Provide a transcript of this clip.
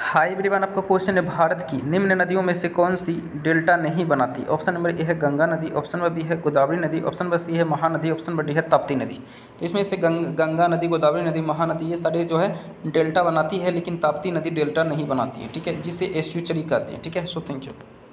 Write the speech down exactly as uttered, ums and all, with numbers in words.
High everyone, आपका question है भारत की निम्न नदियों में से कौन सी डेल्टा नहीं बनाती। ऑप्शन नंबर ए है गंगा नदी, ऑप्शन नंबर बी है गोदावरी नदी, ऑप्शन नंबर सी है महानदी, ऑप्शन नंबर डी है ताप्ती नदी। तो इसमें से गंग, गंगा नदी, गोदावरी नदी, महानदी ये सारे जो है डेल्टा बनाती है, लेकिन ताप्ती नदी डेल्टा नहीं बनाती है। ठीक है, जिसे एस्च्यूचरी कहते हैं। ठीक है, सो थैंक यू।